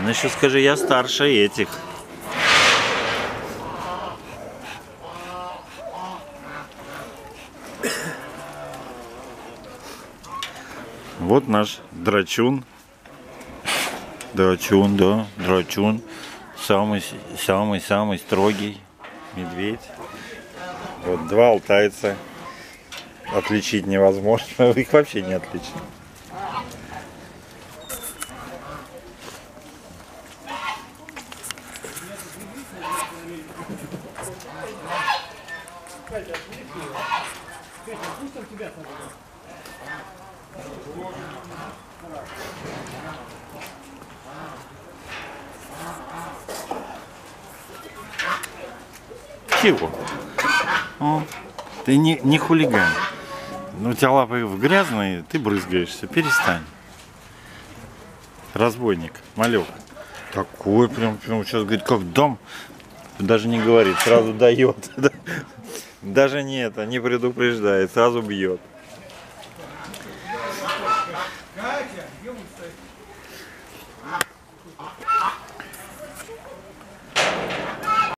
Ну еще скажи, я старше этих. Вот наш драчун. Драчун, да, драчун. Самый строгий медведь. Вот два алтайца. Отличить невозможно. Их вообще не отличить. Чего? О, ты не хулиган. Ну, у тебя лапы грязные, ты брызгаешься. Перестань. Разбойник, малек. Такой прям сейчас говорит, как дам. Даже не говорит, сразу дает. Даже не предупреждает, сразу бьет.